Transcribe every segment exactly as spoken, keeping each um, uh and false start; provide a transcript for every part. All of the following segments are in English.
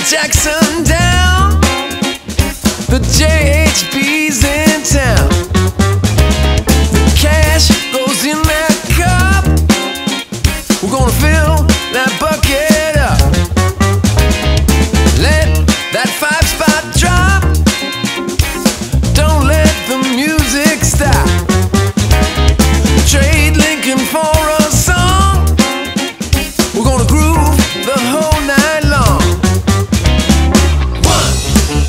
Jackson down. The J H B's in town. The cash goes in that cup. We're gonna fill that bucket up. Let that five spot drop. Don't let the music stop. Trade Lincoln for a song. We're gonna groove the whole night long. One,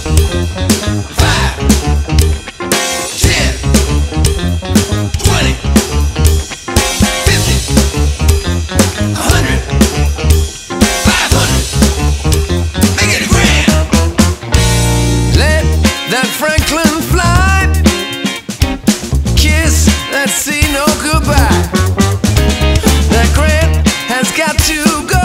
five, ten, twenty, fifty, a hundred, five hundred. Make it a grand. Let that Franklin fly. Kiss that sea, no goodbye. That Grant has got to go.